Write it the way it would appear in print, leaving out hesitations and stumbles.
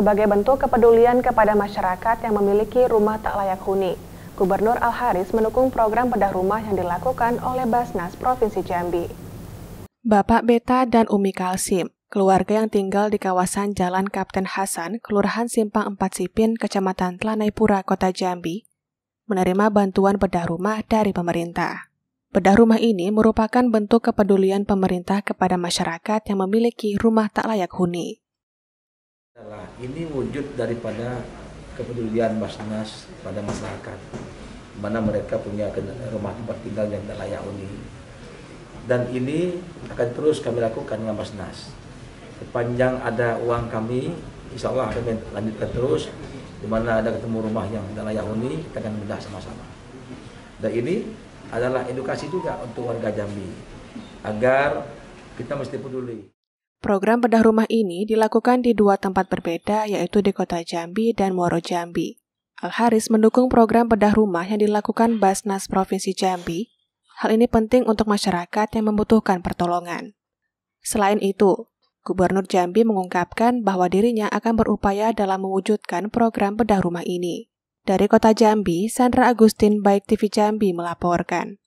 Sebagai bentuk kepedulian kepada masyarakat yang memiliki rumah tak layak huni, Gubernur Al-Haris mendukung program bedah rumah yang dilakukan oleh Basnas Provinsi Jambi. Bapak Beta dan Umi Kalsim, keluarga yang tinggal di kawasan Jalan Kapten Hasan, Kelurahan Simpang 4 Sipin, Kecamatan Tlanai-Pura, Kota Jambi, menerima bantuan bedah rumah dari pemerintah. Bedah rumah ini merupakan bentuk kepedulian pemerintah kepada masyarakat yang memiliki rumah tak layak huni. Ini wujud daripada kepedulian Basnas pada masyarakat, mana mereka punya rumah tempat tinggal yang tak layak huni. Dan ini akan terus kami lakukan dengan Basnas. Sepanjang ada uang kami, insya Allah akan lanjutkan terus. Di mana ada ketemu rumah yang tak layak huni, kita akan bedah sama-sama. Dan ini adalah edukasi juga untuk warga Jambi, agar kita mesti peduli. Program bedah rumah ini dilakukan di 2 tempat berbeda, yaitu di Kota Jambi dan Muaro Jambi. Al-Haris mendukung program bedah rumah yang dilakukan Basnas Provinsi Jambi. Hal ini penting untuk masyarakat yang membutuhkan pertolongan. Selain itu, Gubernur Jambi mengungkapkan bahwa dirinya akan berupaya dalam mewujudkan program bedah rumah ini. Dari Kota Jambi, Sandra Agustin, Baik TV Jambi melaporkan.